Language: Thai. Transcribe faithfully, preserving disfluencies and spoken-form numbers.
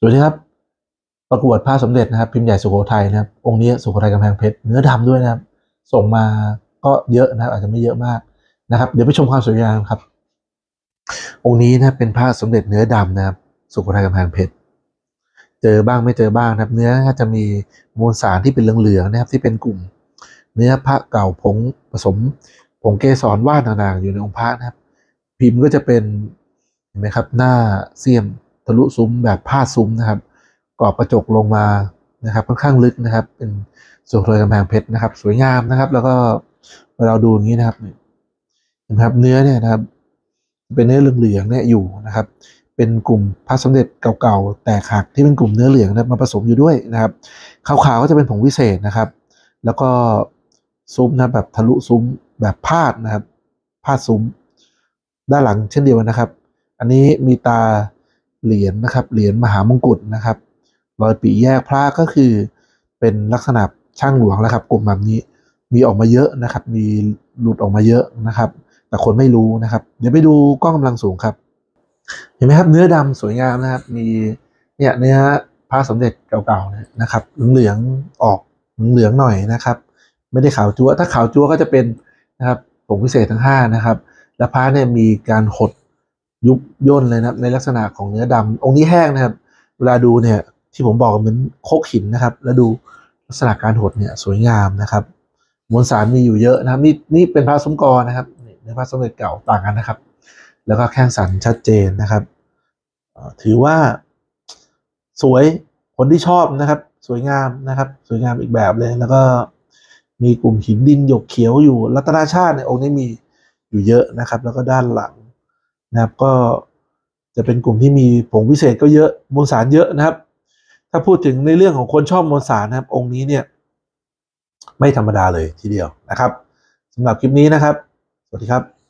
สวัสดีครับประกวดผ้าสมเด็จนะครับพิมพ์ใหญ่สุโขทัยนะครับองค์นี้สุโขทัยกำแพงเพชรเนื้อดำด้วยนะครับส่งมาก็เยอะนะครับอาจจะไม่เยอะมากนะครับเดี๋ยวไปชมความสวยงามครับองค์นี้นะเป็นผ้าสมเด็จเนื้อดำนะครับสุโขทัยกำแพงเพชรเจอบ้างไม่เจอบ้างนะครับเนื้อจะมีมวลสารที่เป็นเหลืองๆนะครับที่เป็นกลุ่มเนื้อพระเก่าผงผสมผงเกสรว่านต่างๆอยู่ในองค์พระนะครับพิมพ์ก็จะเป็นเห็นไหมครับหน้าเสี้ยมทะลุซุ้มแบบผ้าซุ้มนะครับกรอบกระจกลงมานะครับค่อนข้างลึกนะครับเป็นสุโขทัยกำแพงเพชรนะครับสวยงามนะครับแล้วก็เราดูอย่างนี้นะครับเห็นไหมครับเนื้อเนี่ยนะครับเป็นเนื้อเหลืองๆเนี่ยอยู่นะครับเป็นกลุ่มพระสมเด็จเก่าๆแตกหักที่เป็นกลุ่มเนื้อเหลืองนะมาผสมอยู่ด้วยนะครับขาวๆก็จะเป็นผงวิเศษนะครับแล้วก็ซุ้มนะแบบทะลุซุ้มแบบพาดนะครับพาดซุ้มด้านหลังเช่นเดียวกันนะครับอันนี้มีตาเหรียญนะครับเหรียญมหามงกุฎนะครับรอยปีแยกพระก็คือเป็นลักษณะช่างหลวงแล้วครับกลุ่มแบบนี้มีออกมาเยอะนะครับมีหลุดออกมาเยอะนะครับแต่คนไม่รู้นะครับเดี๋ยวไปดูกล้องกำลังสูงครับเห็นไหมครับเนื้อดำสวยงามนะครับมีเนี่ยเนื้อพระสมเด็จเก่าๆนะครับเหลืองๆออกเหลืองๆหน่อยนะครับไม่ได้ขาวจั๊วถ้าขาวจั๊วก็จะเป็นนะครับผงพิเศษทั้งห้านะครับและพระเนี่ยมีการหดยุบย่นเลยนะครับในลักษณะของเนื้อดำองค์นี้แห้งนะครับเวลาดูเนี่ยที่ผมบอกเหมือนโคกหินนะครับแล้วดูลักษณะการหดเนี่ยสวยงามนะครับมวลสารมีอยู่เยอะนะครับนี่นี่เป็นพระสมกรนะครับเนื้อพระสมเด็จเก่าต่างกันนะครับแล้วก็แข้งสันชัดเจนนะครับถือว่าสวยคนที่ชอบนะครับสวยงามนะครับสวยงามอีกแบบเลยแล้วก็มีกลุ่มหินดินหยกเขียวอยู่รัตนาชาติในองค์นี้มีอยู่เยอะนะครับแล้วก็ด้านหลังนะครับก็จะเป็นกลุ่มที่มีผงวิเศษก็เยอะมวลสารเยอะนะครับถ้าพูดถึงในเรื่องของคนชอบมวลสารนะครับองค์นี้เนี่ยไม่ธรรมดาเลยทีเดียวนะครับสำหรับคลิปนี้นะครับสวัสดีครับ